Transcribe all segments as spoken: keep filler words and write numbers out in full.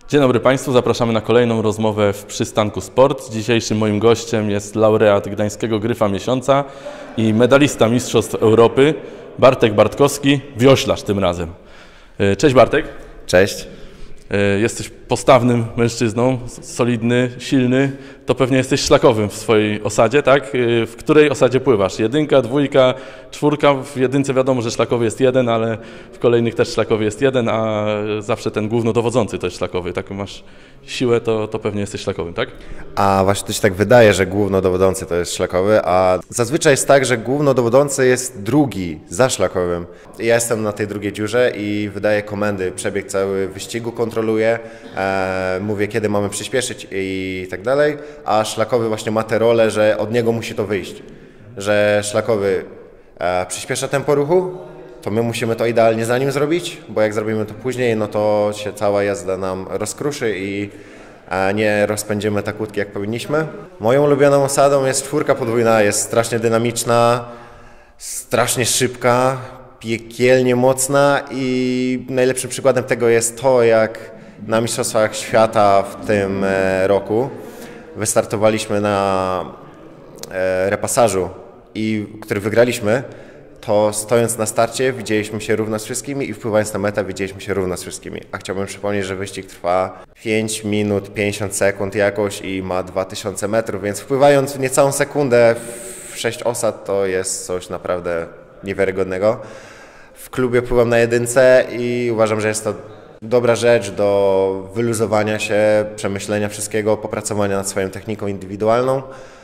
Dzień dobry Państwu, zapraszamy na kolejną rozmowę w Przystanku Sport. Dzisiejszym moim gościem jest laureat Gdańskiego Gryfa Miesiąca i medalista Mistrzostw Europy Bartek Bartkowski, wioślarz tym razem. Cześć Bartek. Cześć. Jesteś postawnym mężczyzną, solidny, silny, to pewnie jesteś szlakowym w swojej osadzie, tak? W której osadzie pływasz? Jedynka, dwójka, czwórka? W jedynce wiadomo, że szlakowy jest jeden, ale w kolejnych też szlakowy jest jeden, a zawsze ten głównodowodzący to jest szlakowy. Tak masz siłę, to, to pewnie jesteś szlakowym, tak? A właśnie to się tak wydaje, że głównodowodzący to jest szlakowy, a zazwyczaj jest tak, że głównodowodzący jest drugi za szlakowym. Ja jestem na tej drugiej dziurze i wydaję komendy, przebieg cały wyścigu kontroluję, e, mówię kiedy mamy przyspieszyć i tak dalej, a szlakowy właśnie ma tę rolę, że od niego musi to wyjść, że szlakowy e, przyspiesza tempo ruchu, to my musimy to idealnie za nim zrobić, bo jak zrobimy to później, no to się cała jazda nam rozkruszy i nie rozpędzimy tak łódki jak powinniśmy. Moją ulubioną osadą jest czwórka podwójna, jest strasznie dynamiczna, strasznie szybka, piekielnie mocna i najlepszym przykładem tego jest to, jak na Mistrzostwach Świata w tym roku wystartowaliśmy na repasażu, i który wygraliśmy. To stojąc na starcie widzieliśmy się równo z wszystkimi i wpływając na metę widzieliśmy się równo z wszystkimi. A chciałbym przypomnieć, że wyścig trwa pięć minut pięćdziesiąt sekund jakoś i ma dwa tysiące metrów, więc wpływając w niecałą sekundę w sześć osad to jest coś naprawdę niewiarygodnego. W klubie pływam na jedynce i uważam, że jest to dobra rzecz do wyluzowania się, przemyślenia wszystkiego, popracowania nad swoją techniką indywidualną.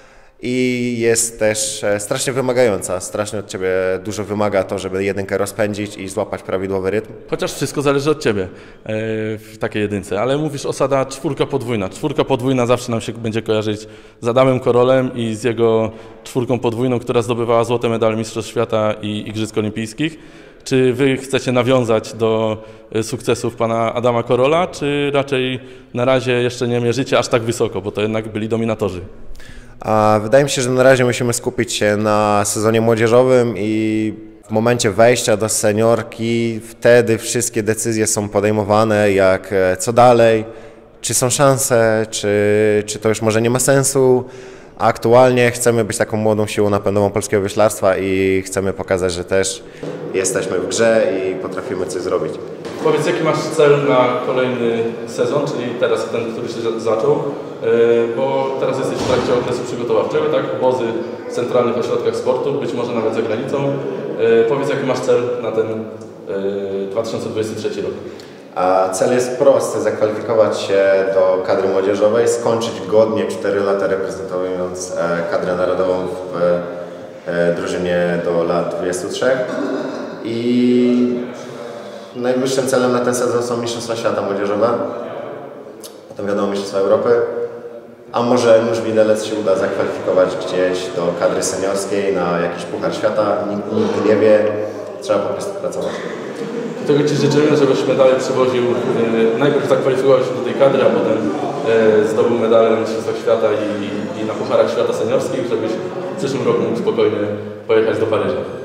I jest też strasznie wymagająca, strasznie od Ciebie dużo wymaga to, żeby jedynkę rozpędzić i złapać prawidłowy rytm. Chociaż wszystko zależy od Ciebie w takiej jedynce, ale mówisz osada czwórka podwójna. Czwórka podwójna zawsze nam się będzie kojarzyć z Adamem Korolem i z jego czwórką podwójną, która zdobywała złote medale Mistrzostw Świata i Igrzysk Olimpijskich. Czy Wy chcecie nawiązać do sukcesów pana Adama Korola, czy raczej na razie jeszcze nie mierzycie aż tak wysoko, bo to jednak byli dominatorzy? A wydaje mi się, że na razie musimy skupić się na sezonie młodzieżowym i w momencie wejścia do seniorki wtedy wszystkie decyzje są podejmowane, jak co dalej, czy są szanse, czy, czy to już może nie ma sensu. A aktualnie chcemy być taką młodą siłą napędową polskiego wioślarstwa i chcemy pokazać, że też jesteśmy w grze i potrafimy coś zrobić. Powiedz, jaki masz cel na kolejny sezon, czyli teraz ten, który się zaczął, bo teraz jesteś w trakcie okresu przygotowawczego, tak? Obozy w centralnych ośrodkach sportu, być może nawet za granicą. Powiedz, jaki masz cel na ten dwa tysiące dwudziesty trzeci rok? A cel jest prosty, zakwalifikować się do kadry młodzieżowej, skończyć godnie cztery lata reprezentując kadrę narodową w drużynie do lat dwudziestu trzech i najwyższym celem na ten sezon są Mistrzostwa Świata młodzieżowe, potem wiadomo Mistrzostwa Europy, a może nóż widelec się uda zakwalifikować gdzieś do kadry seniorskiej na jakiś Puchar Świata, nikt, nikt nie wie, trzeba po prostu pracować. Tego Ci życzymy, żebyś medale przywoził, e, najpierw zakwalifikował się do tej kadry, a potem e, zdobył medale na Mistrzostwach Świata i, i na Pucharach Świata seniorskich, żebyś w przyszłym roku mógł spokojnie pojechać do Paryża.